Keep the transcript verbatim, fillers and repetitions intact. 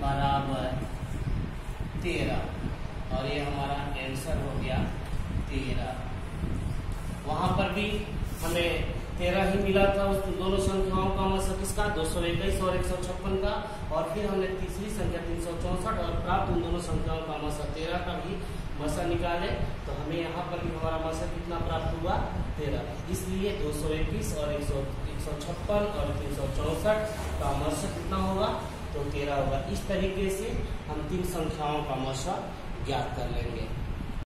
बराबर तेरह और ये हमारा आंसर हो गया तेरह। वहां पर भी हमें तेरह ही मिला था उस दोनों संख्याओं का मसा किसका दो सौ इक्कीस और एक सौ छप्पन का, और फिर हमने तीसरी संख्या तीन सौ चौसठ और प्राप्त उन दोनों संख्याओं का मसा तेरह का भी मसा निकाले तो हमें यहाँ पर भी हमारा मसा कितना प्राप्त हुआ तेरह। इसलिए दो सौ इक्कीस और एक सौ छप्पन और तीन सौ चौसठ का मसा कितना होगा तो तेरह होगा। इस तरीके से हम तीन संख्याओं का मसा ज्ञात कर लेंगे।